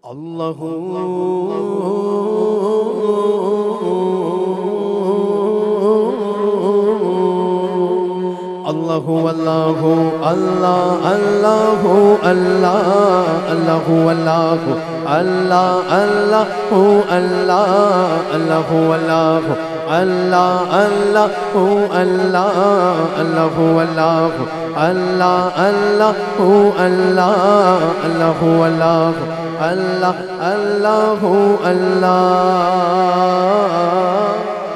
अल्लाहु अल्लाहु अल्लाहु अल्लाह अल्लाहु अल्लाह अल्लाहु अल्लाहु अल्लाह अल्लाहु अल्लाह अल्लाहु अल्लाहु अल्लाह अल्लाहु अल्लाह अल्लाहु अल्लाहु अल्लाह अल्लाहु अल्लाह अल्लाहु अल्लाहु अल्लाह अल्लाहु अल्लाह।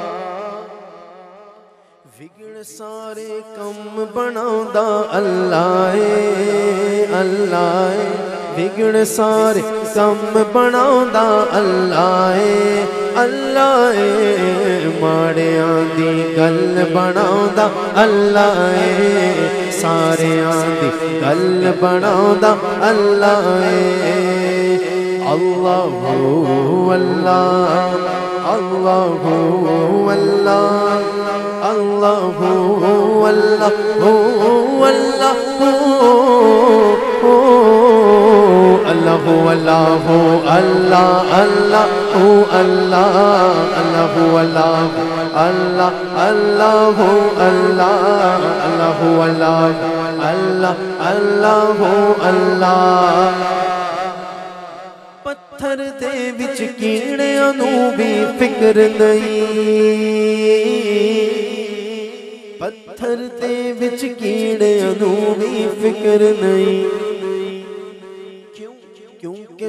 विगड़ सारे कम बनांदा अल्लाह अल्लाह, विगड़ सारे कम बनांदा अल्लाह अल्लाह, माड़ियां दी गल बनांदा अल्लाह, सारियां दी गल बनांदा अल्लाह। अल्लाहु अल्लाह अल्लाहु अल्लाह अल्लाहु अल्लाहु अल्लाहु अल्लाहु अल्लाह अल्लाहु अल्लाह अल्लाहु अल्लाहु अल्लाह अल्लाहु अल्लाह अल्लाहु अल्लाह अल्लाह अल्लाहु अल्लाह। पत्थर दे विच कीड़ियां नूं भी फिक्र नहीं, पत्थर दे विच कीड़ियां नूं भी फिक्र नहीं। क्योंकि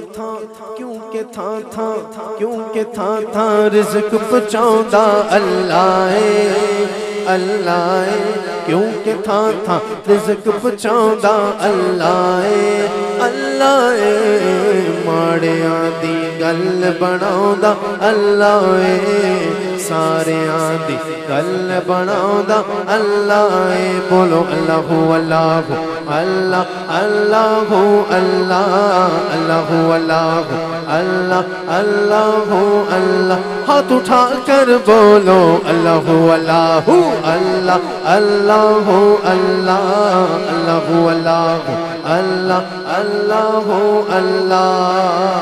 था रिज़्क़ पहुंचांदा अल्लाह अल्लाह, क्योंकि था रिज़्क़ पहुंचांदा अल्लाह अल्लाह, माड़ियां दी गल बनांदा अल्लाह, सारियां दी गल बनांदा अल्लाह। बोलो अल्लाहु अल्लाहु अल्लाह अल्लाहु अल्लाह अल्लाहु अल्लाहु अल्लाह अल्लाहु अल्लाह। हाथ उठा कर बोलो अल्लाहु अल्लाहु अल्लाह अल्लाहु अल्लाह अल्लाहु अल्लाहु अल्लाह अल्लाहु अल्लाह।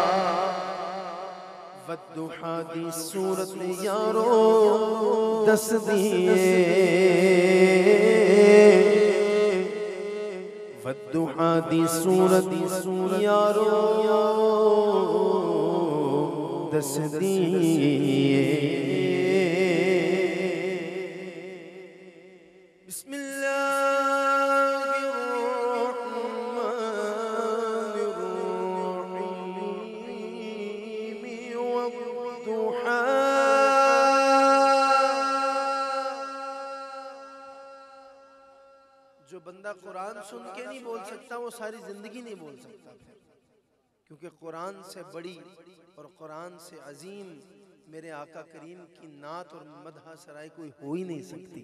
वद्दुहा दी सूरत यारो दस दिए, वद्दुहा दी सूरत यारो दस दिए। जो बंदा कुरान सुन के नहीं बोल सकता वो सारी जिंदगी नहीं बोल सकता, क्योंकि कुरान से बड़ी और कुरान से अजीम मेरे आका करीम की नात और मदह सराय कोई हो ही नहीं सकती।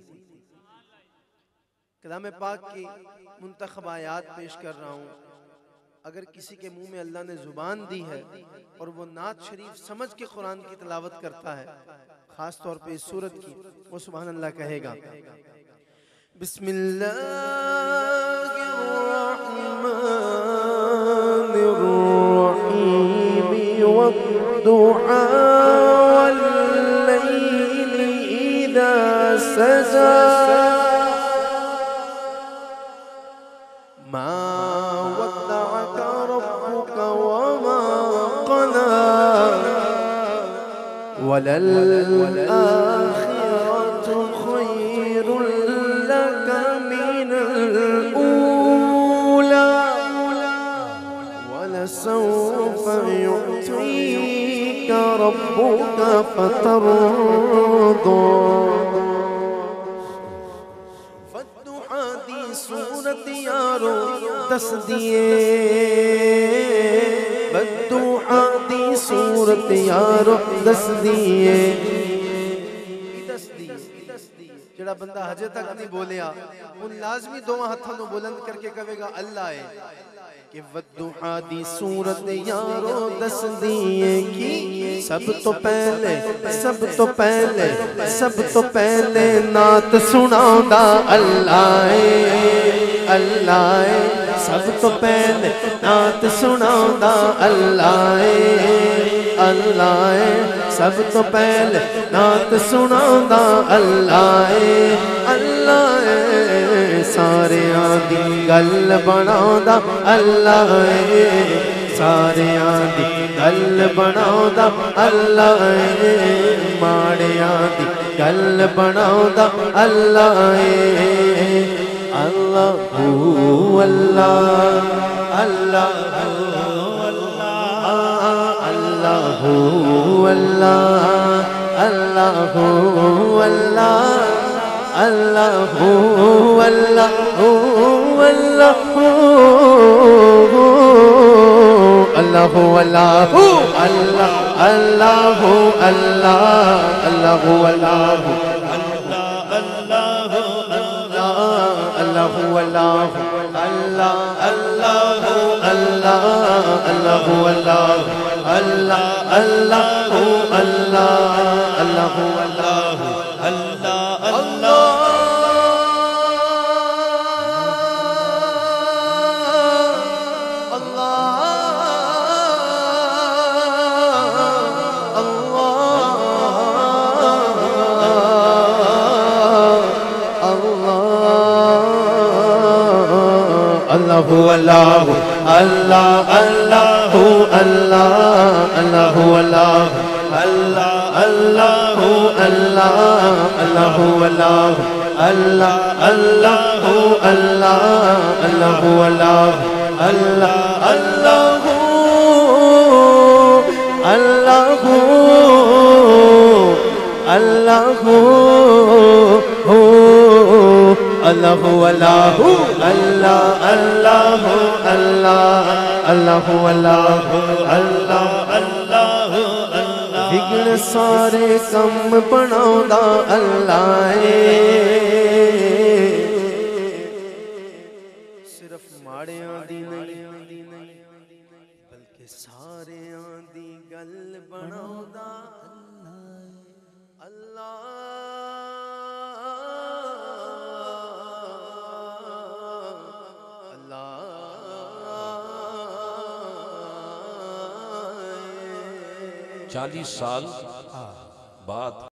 कलाम पाक की मुंतखब आयात पेश कर रहा हूँ। अगर किसी के मुंह में अल्लाह ने जुबान दी है और वो नात शरीफ समझ के कुरान की तिलावत करता है, खास तौर पे इस सूरत की, वो सुभान अल्लाह कहेगा। बिस्मिल्लाहिर्रहमानिर्रहीम वद्दुहा वल्लैलि इज़ा सजा मा वद्दअका रब्बुका वमा क़ला वलल आखिरतु खैरुल लक मिनल ऊला वलसौफा युअतीका रब्बुका फतरदा। वद्दुहा दी सूरत यारो दस दिए, वद्दुहा दी सूरत यारो दस दिए। जेड़ा बंदा हजे तक नहीं बोलिया उन लाजमी दोवां हत्थां नूं बुलंद करके कहेगा अल्लाह है कि वद्दुहा दी सूरत यारो दस दिए की सब तो पहले नात सुनांदा अल्लाह अल्लाह, सब तो पहले नात सुनांदा अल्लाह अल्लाह सब तो पहले नात सुनांदा अल्लाह अल्लाह सारियां दी गल बनांदा अल्लाह सारियां दी गल बनांदा अल्लाह माड़ियां दी गल बनांदा अल्लाह अल्लाहू अल्लाह अल्लाहू अल्लाहू अल्लाह अल्लाहू अल्लाह अल्लाहू अल्लाहू अल्लाहू अल्लाहू अल्लाहू अल्लाह अल्लाहू अल्लाह अल्लाहू अल्लाहू अल्लाहू अल्लाह अल्लाह अल्लाहू अल्लाह अल्लाहू अल्लाह अल्लाह अल्लाहू अल्लाह अल्लाहू अल्लाह अल्लाह अल्लाह अल्लाहू अल्लाह अल्लाह अल्लाहू अल्लाह अल्लाहू अल्लाह अल्लाह अल्लाहू अल्लाह अल्लाहू अल्लाह अल्लाह अल्लाहू अल्लाह अल्लाहू अल्लाह अल्लाह अल्लाहू अल्लाहू अल्लाहू अल्लाहू अल्लाहू अल्लाह अल्लाहू अल्लाह अल्लाहू अल्लाह अल्लाह अल्लाहू अल्लाह बिगड़ सारे कम बनांदा अल्लाह सिर्फ माड़ियां दी नहीं बल्कि सारियां दी गल बनांदा अल्लाह चालीस साल बाद